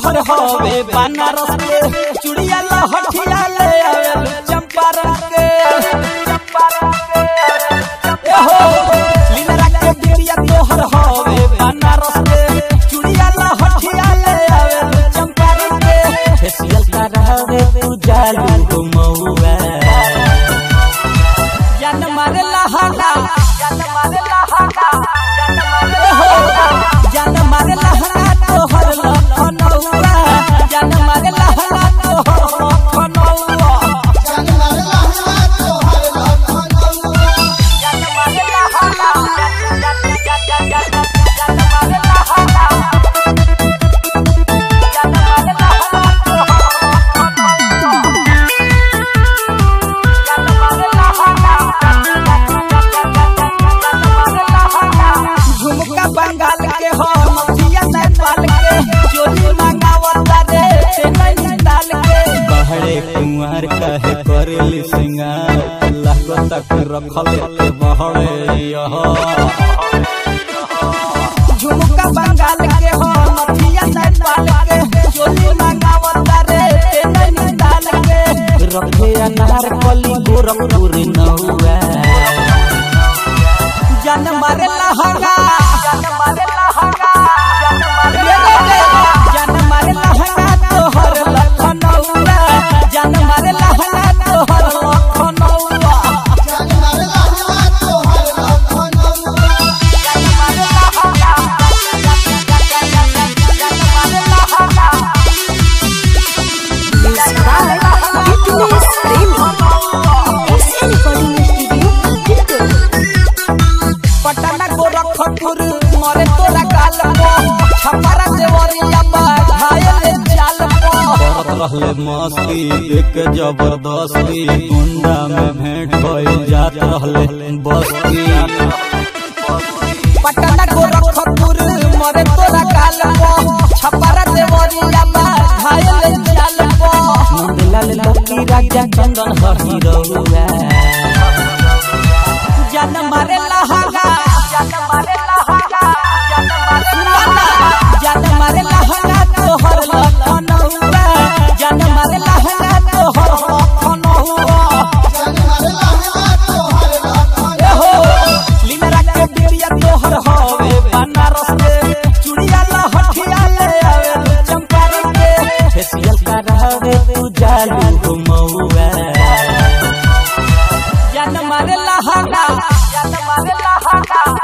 तोहर हवे बनारस के चूड़िया लहठिया ले आवे चंपारण के हो लीला के बिटिया तोहर हवे बनारस के चूड़िया लहठिया ले आवे चंपारण के फेशियल करावे तू जालू मौआ जान मारे लहंगा जान मारे लहंगा तोहर लखनऊआ जान मारे लहंगा तोहर लखनऊआ जान मारे लहंगा तोहर लखनऊआ जान मारे लहंगा जान मारे लहंगा जान मारे लहंगा झुमका बंगाल के हो मथिया नेपाल के चोली मंगावता रे चेन्नई डाल के बहरे कुंवर कहे करेली सिंगार लागो तक रखल के बहरे यह झुमका बंगाल के हो मथिया नेपाल के चोली मंगावता रे चेन्नई डाल के रखे अनार कली गोरखपुर नौआ जान मारे लहंगा जान मारे लहंगा जान मारे लहंगा तोहर लखनऊआ जान मारे लहंगा तोहर लखनऊआ जान मारे लहंगा तोहर लखनऊआ जान मारे लहंगा जान मारे लहंगा पटना गोरखपुर मरे तोरा गाल पो छपरा देवरिया बा घायल जाल पो करत रहले मस्ती देख जबरदस्ती गुंडा में भेंट भइल जात रहले बस्ती पटना गोरखपुर मरे तोरा गाल पो छपरा देवरिया बा घायल जाल पो नंदलाल लकी राजा चंदन हरी रहुआ जान मारे लहंगा जान मारे लहंगा जान मारे लहंगा तोहर लखनऊआ जान मारे लहंगा तोहर लखनऊआ जान मारे लहंगा तोहर लखनऊआ हो लीला के बिटिया तोहर हवे बनारस के चूड़िया लहठिया ले आवे चंपारण के फेशियल करावे तू जालू मौआ जान मारे लहंगा जान मारे लहंगा